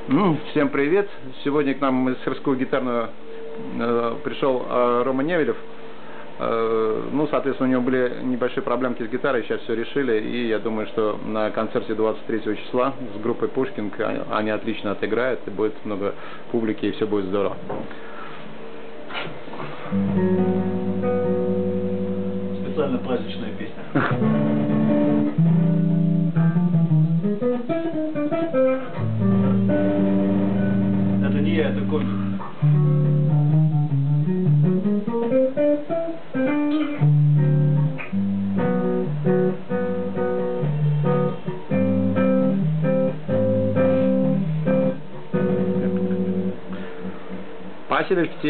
Всем привет! Сегодня к нам в мастерскую гитарную пришел Рома Невелев. Соответственно, у него были небольшие проблемки с гитарой, сейчас все решили. И я думаю, что на концерте 23 числа с группой Пушкинг они отлично отыграют, и будет много публики, и все будет здорово. Специально праздничная песня. Это не я, это комик. Спасибо.